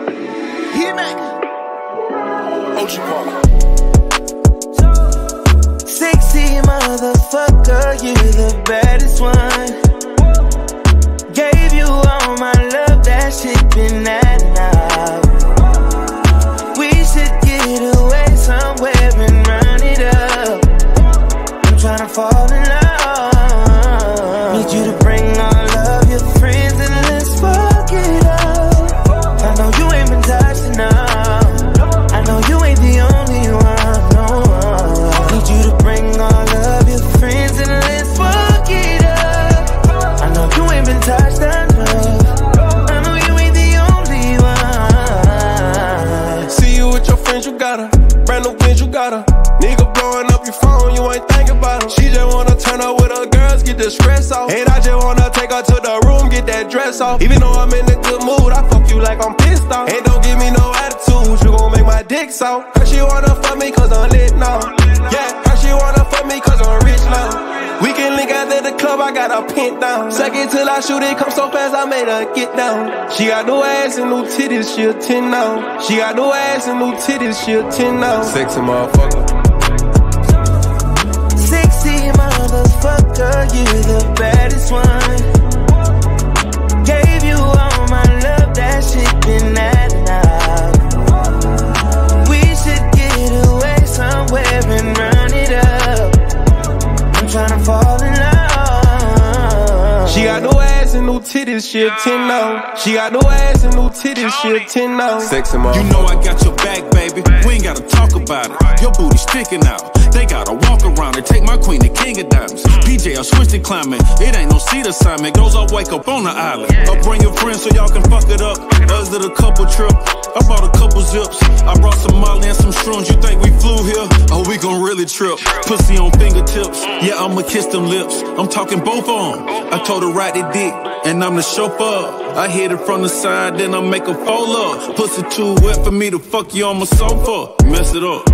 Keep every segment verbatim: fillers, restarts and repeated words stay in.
Sexy motherfucker, you the baddest one. Gave you all my love, that shit been adding up. We should get away somewhere and run it up. I'm tryna fall in love. Need you to bring all of your friends and let's fuck it up. I know you ain't been touched enough. I know you ain't the only one, no. Need you to bring all of your friends and let's fuck it up. I know you ain't been touched enough. I know you ain't the only one. See you with your friends, you got her. Brand new Benz, you got her. Nigga blowing up your phone, you ain't thinking about her. She just wanna turn up with her girls, get the stress off. And I just wanna take her to the room, get that dress off. Even though I'm in a good mood, I fuck you like I'm pissed off. And don't give me no attitude, you gon' make my dick soft. Her she wanna fuck me cause I'm lit now. Yeah, her she wanna fuck me cause I'm rich now. We can link after the club, I got her pinned down. Suck it till I shoot it, come so fast, I made her get down. She got no ass and no titties, she a ten now. She got no ass and no titties, she a ten now. Sexy motherfucker. Sexy motherfucker, you the baddest one. Gave you all my love, that shit been adding up. We should get away somewhere and run it up. I'm tryna fall in love. She got no ass and no titties, she a ten now. She got no ass and no titties, she a ten now. Sexy motherfucker. You know I got your back, baby. We ain't gotta talk about it. Your booty sticking out. They gotta walk around and take my queen to King of Diamonds. P J, I switched it climbing. It ain't no seat assignment. Goes up, wake up on the island. I'll bring your friends so y'all can fuck it up. Us did a couple trip. I bought a couple zips. I brought some Molly and some shrooms. You think we flew here? Oh, we gon' really trip. Pussy on fingertips. Yeah, I'ma kiss them lips. I'm talking both of them. I told her ride the dick, and I'm the chauffeur. I hit it from the side, then I make a fold up. Pussy too wet for me to fuck you on my sofa. Mess it up.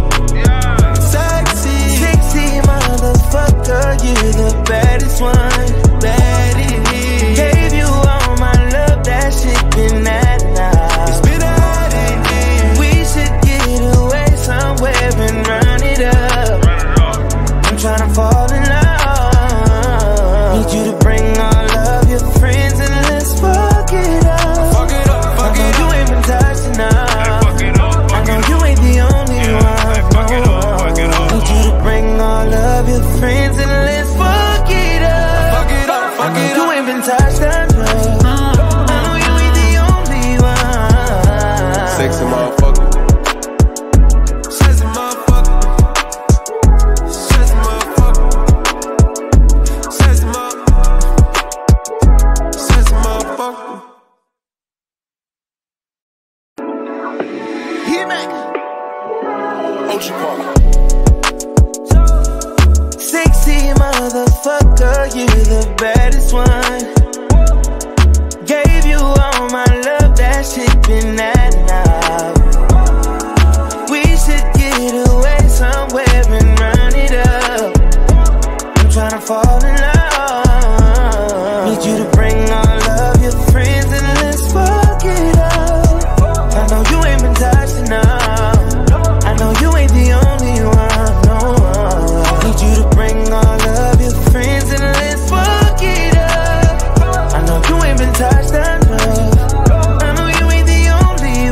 Sexy motherfucker, you the baddest one. Baddest. Gave you all my love, that shit been adding up. It's been adding. We should get away somewhere and run it up. I'm tryna fall in love. Need you to bring all of your friends and let's fuck it up. Fuck it up, fuck it up. I know you ain't been touched enough. I know you ain't the only one. Need you to bring all of your friends and let's fuck it up. Fuck it up, fuck it up. You ain't been touched enough. I know you ain't the only one. Sexy motherfucker. Sexy motherfucker. Sexy motherfucker. Sexy motherfucker. Sexy motherfucker. Here, Mac. Ocean Park. Sexy motherfucker, you the baddest one. Gave you all my love, that shit been adding up. We should get away somewhere and run it up. I'm tryna fall in love. Need you to bring all of your friends and let's fuck it up. I know you ain't been touched enough. I know you ain't the only one, no. Need you to bring all of your friends and let's fuck it up. I know you ain't been touched enough. I know you ain't the only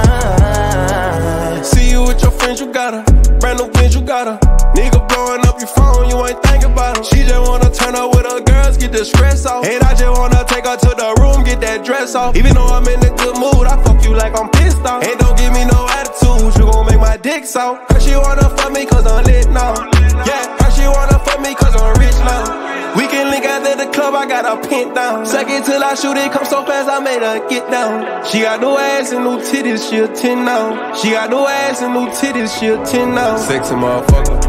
one. See you with your friends, you got her. Brand new Benz, you got her. Nigga blowing up your phone, you ain't thinking about her. She just wanna turn up with her girls, get the stress off. And I just wanna take her to the room, get that dress off. Even though I'm in a good mood, I fuck you like I'm pissed off. And don't give me no attitude, you gon' make my dick soft. Her she wanna fuck me cause I'm lit now. Yeah, her she wanna fuck me cause I'm rich now. We can link after the club, I got her pinned down. Suck it till I shoot it, come so fast, I made her get down. She got no ass and no titties, she a ten now. She got no ass and no titties, she a ten now. Sexy motherfucker.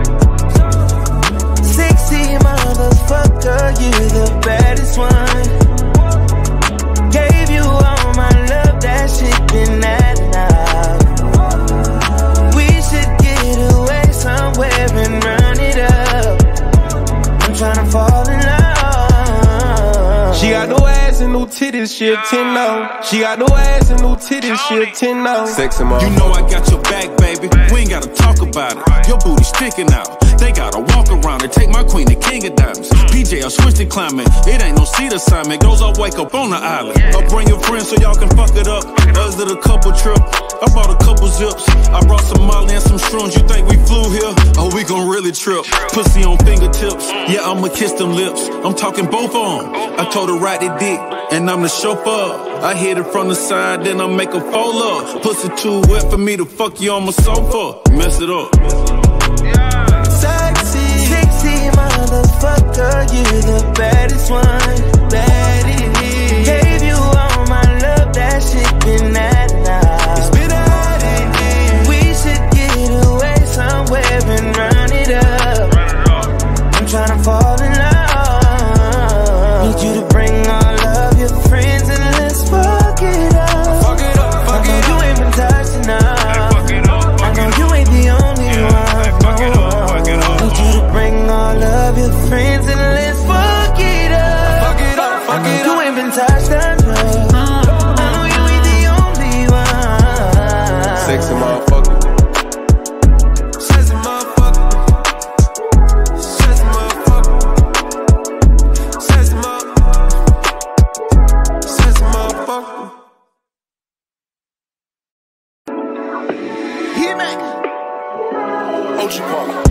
Sexy motherfucker, you the baddest one. Gave you all my love, that shit been adding up. We should get away somewhere and run it up. I'm tryna fall in love. She got no ass and no titties, she she a ten now. She got no ass and no titties, she a ten now. Sexy mom. You know I got your back, baby. We ain't gotta talk about it. Your booty sticking out. They gotta walk around and take my queen the king of diamonds. P J, I switched to climbing. It ain't no seat assignment. Goes off, wake up on the island. I'll bring your friends so y'all can fuck it up. Us did a couple trip. I bought a couple zips. I brought some molly and some shrooms. You think we flew here? Oh, we gon' really trip. Pussy on fingertips. Yeah, I'ma kiss them lips. I'm talking both on. I told her ride the dick, and I'm the chauffeur. I hit it from the side, then I make a fold up. Pussy too wet for me to fuck you on my sofa. Mess it up. Sexy, sexy motherfucker, you the baddest one, baddest. Gave you all my love, that shit been that now. It's been addin. We should get away somewhere and run it up. I'm tryna fall in love. Need you to bring all of your friends and let's fuck it up. Fuck it up, fuck I know it you up. ain't been touched enough. I know you ain't the only one. Need you to bring all of your friends and let's fuck it up. Fuck it up, fuck I know it you up. ain't been touched enough. I know you ain't the only one. Sexy motherfucker. Sexy motherfucker. Sexy motherfucker. Sexy motherfucker. Sexy motherfucker. Ocean Park.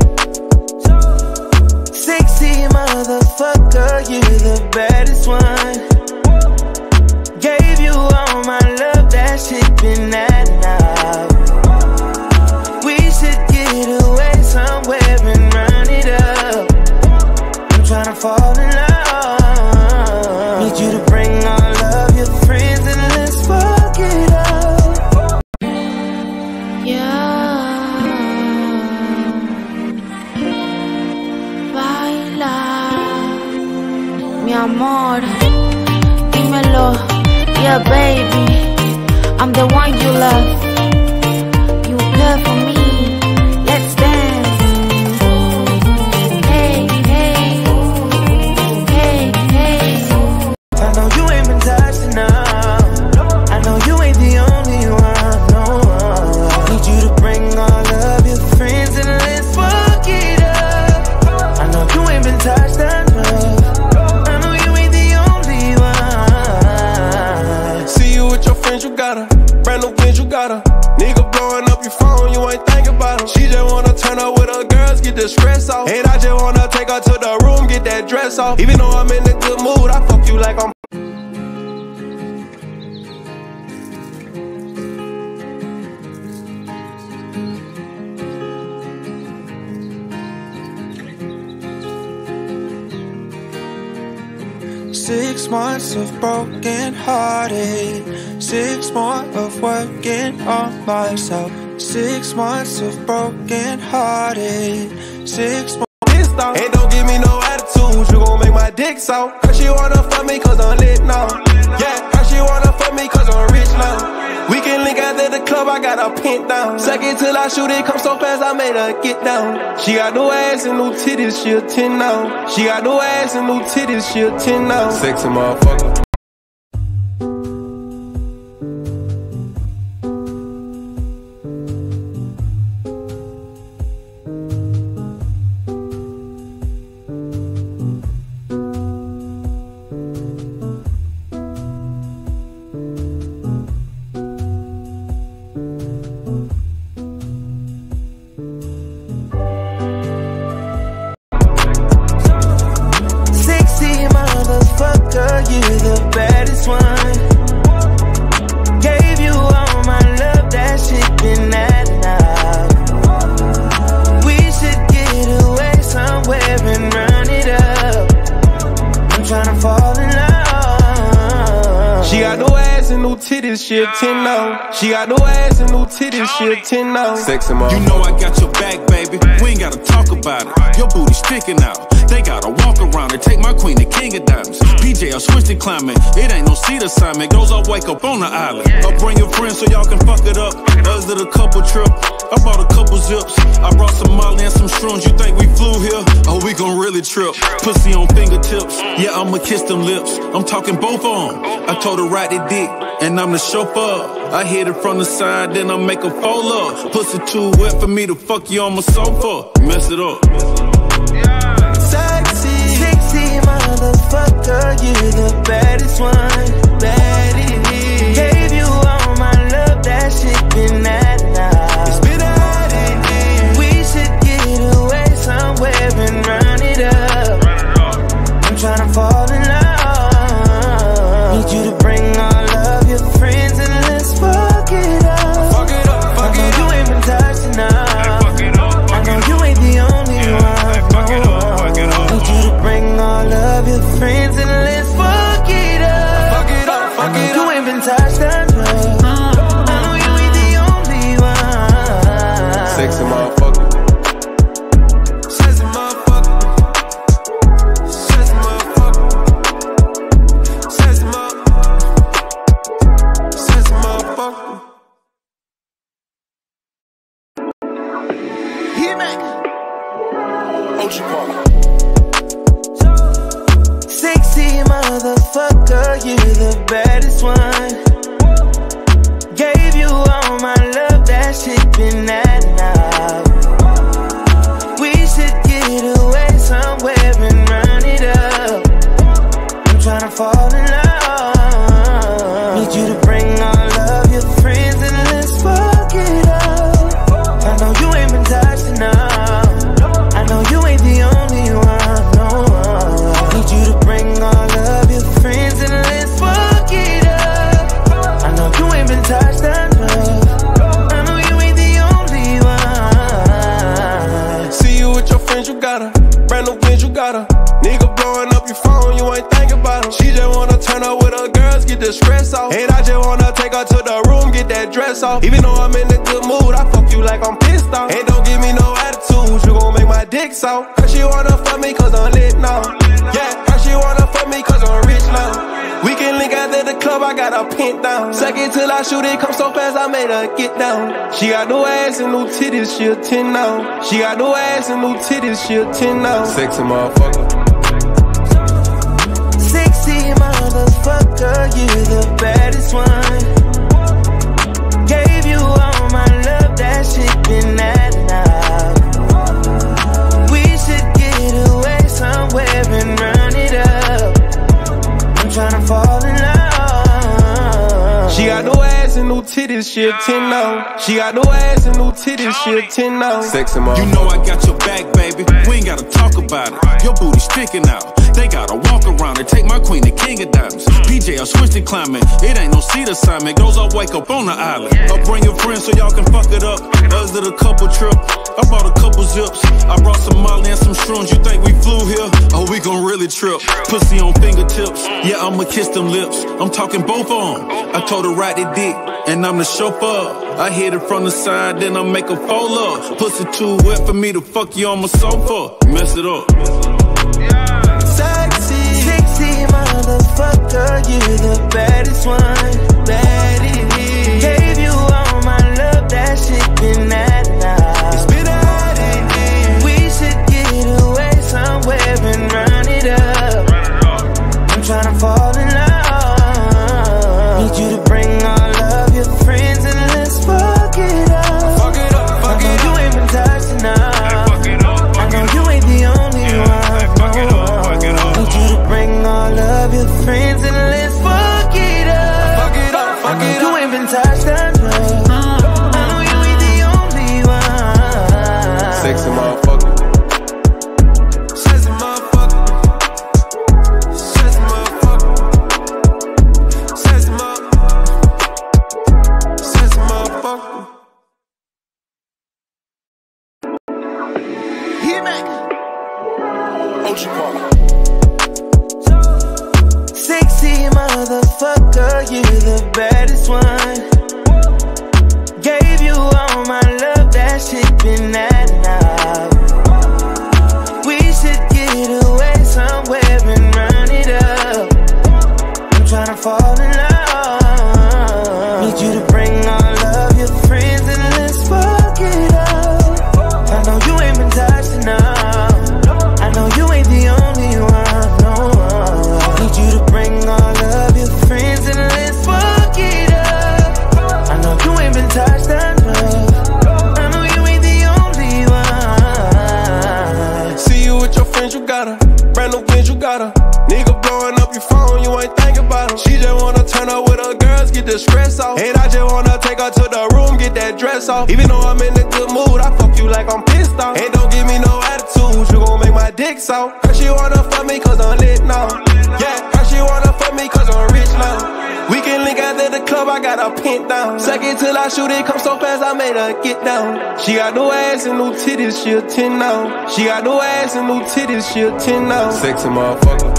Sexy motherfucker, you the baddest one. Gave you all my love, that shit been that now. We should get away somewhere and run it up. I'm tryna fall in love. Need you to bring all of your friends and let's fuck it up. Yeah. Mi amor, dímelo, yeah baby, I'm the one you love. You care for me, let's dance. Hey, hey, hey, hey. I know you ain't been touched enough. I know you ain't the only one, no. Need you to bring all of your friends and let's fuck it up. I know you ain't been touched enough. You got her, brand new bitch, you got her. Nigga blowing up your phone, you ain't thinking about her. She just wanna turn up with her girls, get the stress off. And I just wanna take her to the room, get that dress off. Even though I'm in a good mood, I fuck you like I'm. Six months of broken hearted, six more of working on myself. Six months of broken hearted, six more. And don't give me no attitude, you gon' make my dick soft. Her she wanna fuck me cause I'm lit now. Yeah, her she wanna fuck me cause I'm rich now. We can link after the club, I got her pinned down. Second till I shoot it, come so fast, I made her get down. She got no ass and no titties, she a ten now. She got no ass and no titties, she a ten now. Sexy motherfucker. You the new titties, she a ten now. She got no ass and new titties, she a ten now. Sexy motherfucker. You know I got your back, baby. We ain't gotta talk about it. Your booty sticking out. They gotta walk around and take my queen to king of diamonds. P J, I switched it climbing. It ain't no seat assignment. Goes up, wake up on the island. I'll bring your friends so y'all can fuck it up. Us did a couple trip. I bought a couple zips. I brought some Molly and some shrooms. You think we flew here? Oh, we gon' really trip. Pussy on fingertips. Yeah, I'ma kiss them lips. I'm talking both of them. I told her ride the dick, and I'm the chauffeur. I hit it from the side, then I make a fold up. Pussy too wet for me to fuck you on my sofa. Mess it up. Sexy, sexy motherfucker, you the baddest one, baddest. Gave you all my love, that shit been addin up. It's been addin. We should get away somewhere and run it up. I'm tryna fall in love. Need you to bring all of your friends and let's fuck it up. Fuck it up, fuck it up. I know you ain't been touched enough. I know you ain't the only one. Need you to bring all of your friends and let's fuck it up. Fuck it up, fuck it up. You ain't been touched enough. I know you ain't the only one. Sexy motherfucker. Sexy motherfucker. Sexy motherfucker. Sexy motherfucker. Sexy motherfucker. Hit me. Ocean Park. Sexy motherfucker, you the baddest one. Gave you all my love, that shit been addin up. We should get away somewhere and run it up. I'm tryna fall in love. Need you to bring all of your friends and let's fuck it up. I know you ain't been touched enough. I know you ain't the only one, no. Need you to bring all of your friends and let's fuck it up. I know you ain't been touched enough. I know you ain't the only one. See you with your friends, you got her. Brand new Benz, you got her. Nigga blowing up your phone, you ain't thinking about her. She just wanna turn up with her girls, get the stress off. And I just wanna take her to the room, get that dress off. Even though I'm in a good mood, I fuck you like I'm pissed off. And don't give me no attitude, you gon' make my dick soft. Her she wanna fuck me cause I'm lit now. Yeah, her she wanna fuck me cause I'm rich now. We can link after the club, I got her pinned down. Suck it till I shoot it, come so fast I made her get down. She got no ass and new titties, she a ten now. She got no ass and new titties, she a ten now. Sexy motherfucker. Sexy motherfucker, you the baddest one. Gave you all my love, that shit been addin up. We should get away somewhere and run it up. I'm tryna fall in love. She got no ass and new titties, she a ten now. She got no ass and new titties, she a ten now. Sexy motherfucker. You know I got your back, baby. We ain't gotta talk about it. Your booty sticking out. They gotta walk around and take my queen to king of diamonds. P J, I switched it climbing. It ain't no seat assignment. Goes up, wake up on the island. I'll bring your friends so y'all can fuck it up. Us did a couple trip. I bought a couple zips. I brought some Molly and some shrooms. You think we flew here? Oh, we gon' really trip. Pussy on fingertips. Yeah, I'ma kiss them lips. I'm talking both of them. I told her ride the dick, and I'm the chauffeur. I hit it from the side, then I make a fold up. Pussy too wet for me to fuck you on my sofa. Mess it up. Sexy, sexy motherfucker, you the baddest one, baddest. Gave you all my love, that shit been addin up. It's been addin. We should get away somewhere and run it up. I'm tryna fall in love. Need you to bring all of your friends and let's fuck it up. Fuck it up, fuck it up. I know you ain't been touched enough. I know you ain't the only one, no. Need you to bring all of your friends and let's fuck it up. Fuck it up, fuck it up. You ain't been touched enough. I know you ain't the only one. Sexy motherfucker. Sexy motherfucker. Sexy motherfucker. Sexy motherfucker. Sexy motherfucker. Hit me. Ocean Park. Sexy motherfucker, you the baddest. baddest one. Gave you all my love, that shit been adding up. We should get away somewhere and run it up. I'm tryna fall in love. Need you to bring all of your friends and let's fuck it up. I know you ain't been touched enough. I know you ain't the only one, no. Need you to bring all of your friends and let's fuck it up. I know you ain't been touched enough. I know you ain't the only one. See you with your friends, you got her. Brand new Benz, you got her. Nigga blowing up your phone, you ain't thinking about her. She just wanna turn up with her girls, get the stress off. And I just wanna take her to the room, get that dress off. Even though I'm in a good mood, I fuck you like I'm pissed off. And don't give me no attitude, you gon' make my dick soft. Her she wanna fuck me cause I'm lit now. Yeah, her she wanna fuck me cause I'm rich now. We can link out at the club, I got her pinned down. Second till I shoot it, come so fast, I made her get down. She got new ass and new titties, she a ten now. She got new ass and new titties, she a ten now. Sexy motherfucker.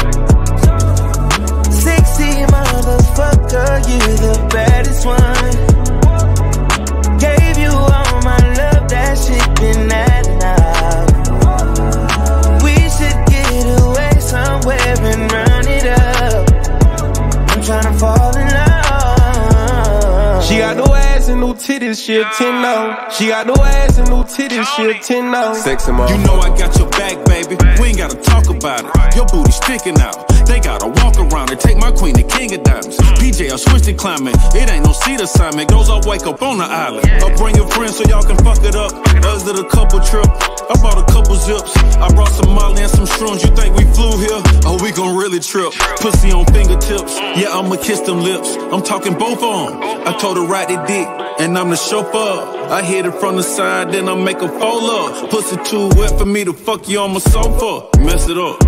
Sexy motherfucker, you the baddest one. Gave you all my love, that shit been adding up. We should get away somewhere and run it up. I'm tryna fall in love. She got new ass and new titties, she a ten now. She got new ass and new titties, she a ten now. Sexy motherfucker. You know I got your back, baby. We ain't gotta talk about it. Your booty sticking out. They gotta walk around and take my queen, the king of diamonds. P J, I switched it climbing. It ain't no seat assignment. Goes up, wake up on the island. Or bring your friends so y'all can fuck it up. Us did a couple trip. I bought a couple zips. I brought some Molly and some shrooms. You think we flew here? Oh, we gon' really trip. Pussy on fingertips. Yeah, I'ma kiss them lips. I'm talking both of them. I told her ride the dick, and I'm the chauffeur. I hit it from the side, then I make a fold up. Pussy too wet for me to fuck you on my sofa. Mess it up.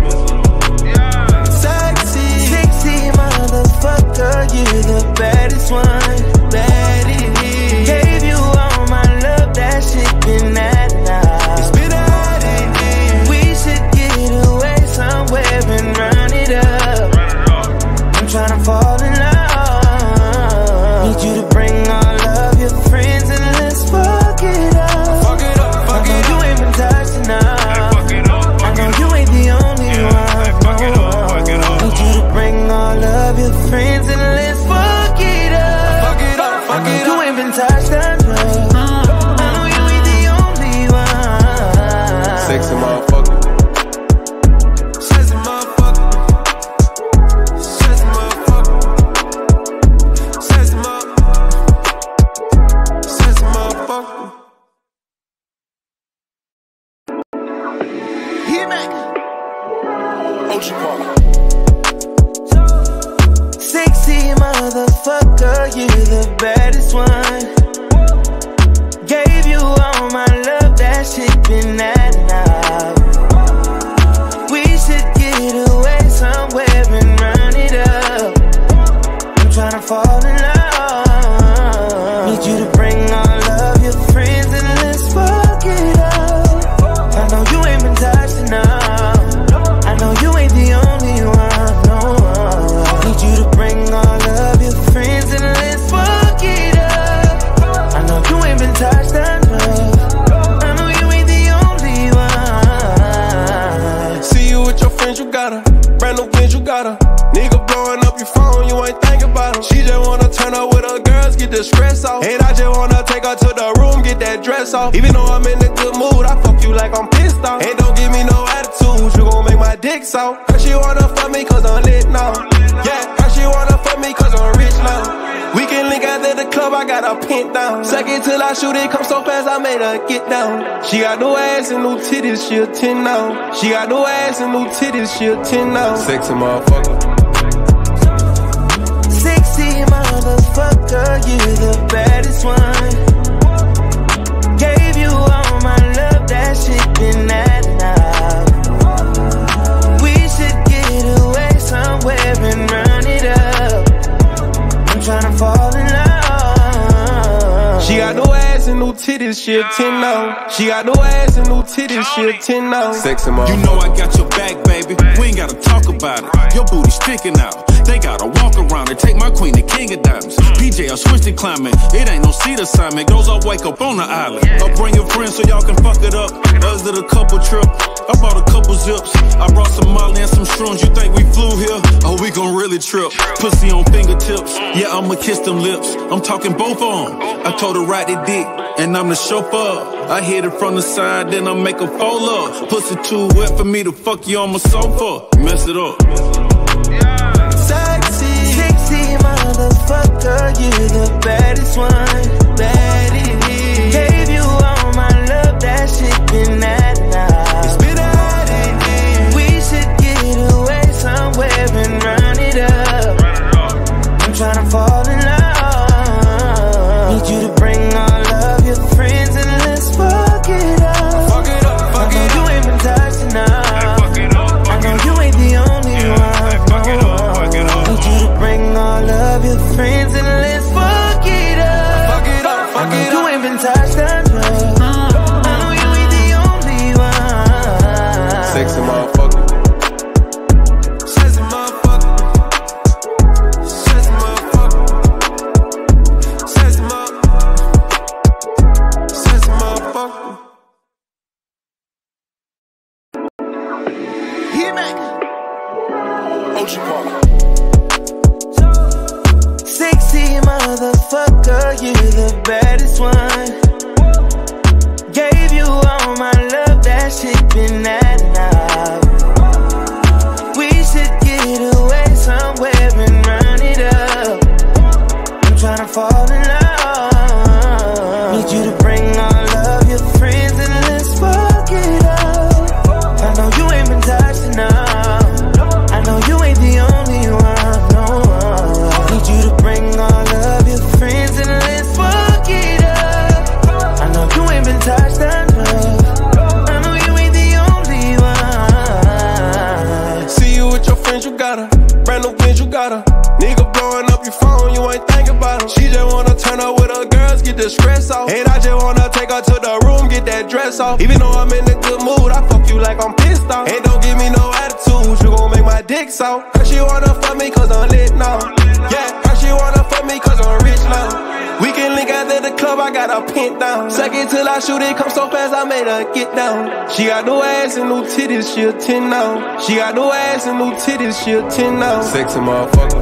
Sexy, sexy motherfucker, you the baddest one. Baddest. Gave you all my love, that shit been adding up. It's been adding. We should get away somewhere and run it up. I'm tryna fall in love. Need you to bring all of your friends and let's fuck it up. Fuck it up, fuck I know it you up. ain't been touched enough. Fuck it up, fuck I know it you up. ain't the only one. Fuck it up, fuck it up. Need you to bring all of your friends and let's fuck it up. Fuck it up, I fuck know it you up. ain't been touched enough. I know you ain't the only one. Sexy motherfucker. Sexy motherfucker. Sexy motherfucker. Sexy motherfucker. Sexy motherfucker. Ocean Park. Sexy motherfucker, you the baddest one. Gave you all my love, that shit been adding up. We should get away somewhere and run it up. I'm tryna fall in love. Need you to bring all of your friends and let's fuck it up. I know you ain't been touched enough. I know you ain't the only one, no. Need you to bring all of your friends and let's fuck it up. I know you ain't been touched enough. I know you ain't the only one. See you with your friends, you got her. Brand new Benz, you got her. Nigga blowing up your phone, you ain't thinking about her. She just wanna turn up with her girls, get the stress off. And I just wanna take her to the room, get that dress off. Even though I'm in a good mood, I fuck you like I'm pissed off. And don't give me no attitude, you gon' make my dick soft. Her she wanna fuck me cause I'm lit now. Yeah, her she wanna fuck me cause I'm rich now. We can link out at the club, I got her pinned down. Second till I shoot it, come so fast, I made her get down. She got new ass and new titties, she a ten now. She got new ass and new titties, she a ten now. Sexy motherfucker. Sexy motherfucker, you the baddest one. Gave you all my love, that shit been adding up. We should get away somewhere and run it up. I'm tryna fall in love. She got new ass and new titties, she a ten now. She got new ass and new titties, she a ten now. Sexy motherfucker. You know I got your back, baby. We ain't gotta talk about it. Your booty sticking out. They gotta walk around and take my queen to king of diamonds. P J, I switched to climbing. It ain't no seat assignment. Goes up, wake up on the island. I'll bring your friends so y'all can fuck it up. Us did a couple trip. I bought a couple zips. I brought some Molly and some shrooms. You think we flew here? Oh, we gon' really trip. Pussy on fingertips. Yeah, I'ma kiss them lips. I'm talking both of them. I told her ride the dick, and I'm the chauffeur. I hit it from the side, then I make a fold up. Pussy too wet for me to fuck you on my sofa. Mess it up. Sexy, sexy motherfucker, you the baddest one. Baddest. Gave you all my love, that shit been that now. It's been addin. We should get away somewhere and run it up. I'm tryna fall in love. Need you to bring all of your friends and let's fuck it up. Fuck it up, fuck it up. You ain't been touched enough. I know you ain't the only one. Fuck it up, fuck it up. Need you to bring all of your friends and let's fuck it up. Fuck it up, fuck it up. You ain't been touched enough. I know you ain't the only one. Sexy motherfucker. Sexy motherfucker. Sexy motherfucker. Sexy motherfucker. Sexy motherfucker. Hear me. Ocean Park. Sexy motherfucker, you the baddest one. Gave you all my love, that shit been that now. We should get away somewhere and run it up. I'm tryna fall in love. Need you to bring all of your friends and let's fuck it up. I know you ain't been touched enough. I know you ain't the only one, no. Need you to bring all of your friends and let's fuck it up. I know you ain't been touched enough. I know you ain't the only one. See you with your friends, you got her. Brand new Benz, you got her. Nigga blowing up your phone, you ain't thinking about her. She just wanna turn up with her girls, get the stress off. And I just wanna take her to the room, get that dress off. Even though I'm in a good mood, I fuck you like I'm pissed off. And don't give me no attitude, you gon' make my dick soft. Her she wanna fuck me cause I'm lit now. Yeah, her she wanna fuck me cause I'm rich now. We can link after the club, I got her pinned down. Second till I shoot it, come so fast, I made her get down. She got new ass and new titties, she a ten now. She got new ass and new titties, she a ten now. Sexy motherfucker.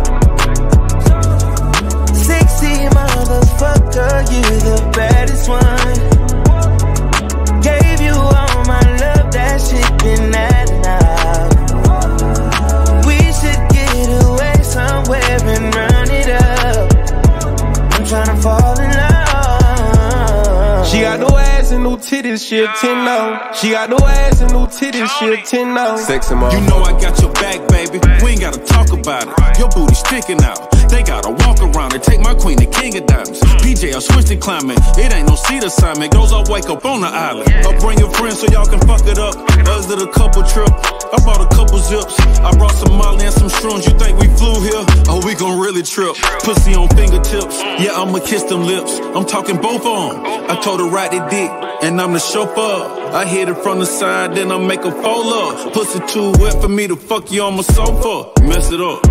Sexy motherfucker, you the baddest one. Gave you all my love, that shit been that now. We should get away somewhere and run it up. I'm tryna fall in love. She got new ass and new titties, she a ten now. She got new ass and new titties, she a ten now. Sexy motherfucker. You know I got your back, baby. We ain't gotta talk about it. Your booty sticking out. They gotta walk around and take my queen to king of diamonds. P J, I switched to climbing. It ain't no seat assignment. Goes up, wake up on the island. I'll bring your friends so y'all can fuck it up. Us did a couple trip. I bought a couple zips. I brought some Molly and some shrooms. You think we flew here? Oh, we gon' really trip. Pussy on fingertips. Yeah, I'ma kiss them lips. I'm talking both of them. I told her ride the dick, and I'm the chauffeur. I hit it from the side, then I make a fold up. Pussy too wet for me to fuck you on my sofa. Mess it up.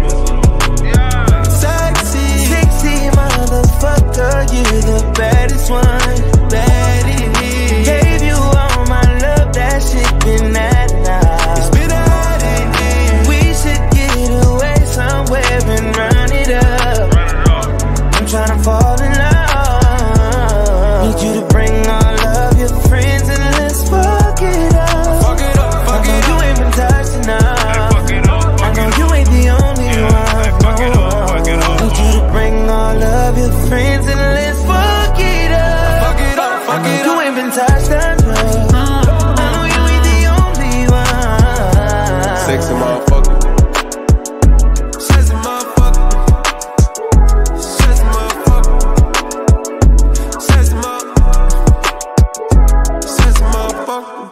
Sexy, sexy motherfucker, you the baddest one. Baddest. Gave you all my love, that shit been that now. It's been addin. We should get away somewhere and run it up. I'm tryna fall in love. Need you to bring all of your friends and let's fuck it up. Fuck it up, fuck it up. I know you ain't been touched enough. I know you ain't the only one. Fuck it up, fuck it up. Need you to bring all of your friends and let's fuck it up. Fuck it up, fuck it up. You ain't been touched enough. I know you ain't the only one. Sexy motherfucker. Sexy motherfucker. Sexy motherfucker. Sexy motherfucker. Sexy motherfucker.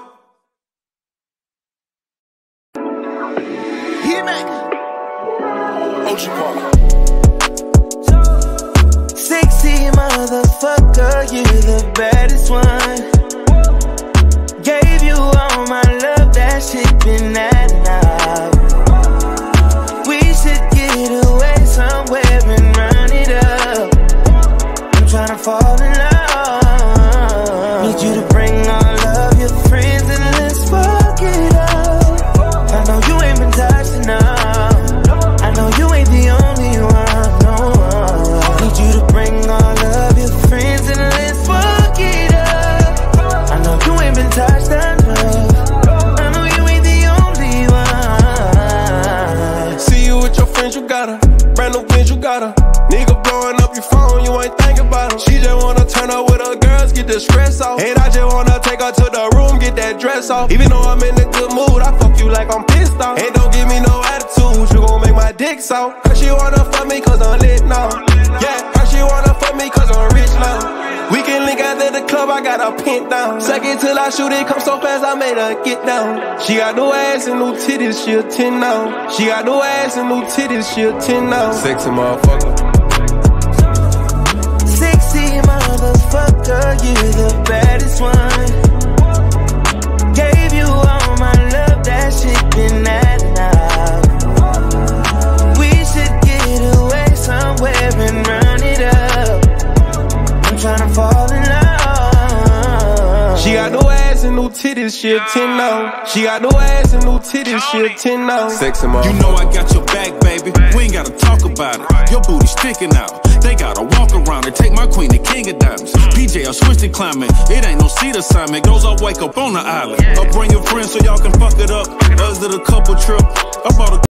Hear me. Ocean Park. Sexy motherfucker, you the baddest one. Gave you all my love, that shit been that now. We should get away think about her. She just wanna turn up with her girls, get the stress off. And I just wanna take her to the room, get that dress off. Even though I'm in a good mood, I fuck you like I'm pissed off. And don't give me no attitude, you gon' make my dick soft. Her she wanna fuck me cause I'm lit now. Yeah, her she wanna fuck me cause I'm rich now. We can link after the club, I got her pinned down. Suck it till I shoot it, come so fast, I made her get down. She got no ass and no titties, she a ten now. She got no ass and no titties, she a ten now. Sexy motherfucker. Sexy motherfucker, you the baddest one. Gave you all my love, that shit been adding up. We should get away somewhere and run it up. I'm tryna fall in love. She got no ass and no titties, she a ten now. She got no ass and no titties, she a ten now. Sexy motherfucker. You know I got your back, baby. We ain't gotta talk about it. Your booty sticking out. They gotta walk around and take my queen to king of diamonds. P J, I switched it climbing. It ain't no seat assignment. Goes up, wake up on the island. I'll bring your friends so y'all can fuck it up. Us did a couple trip. I bought a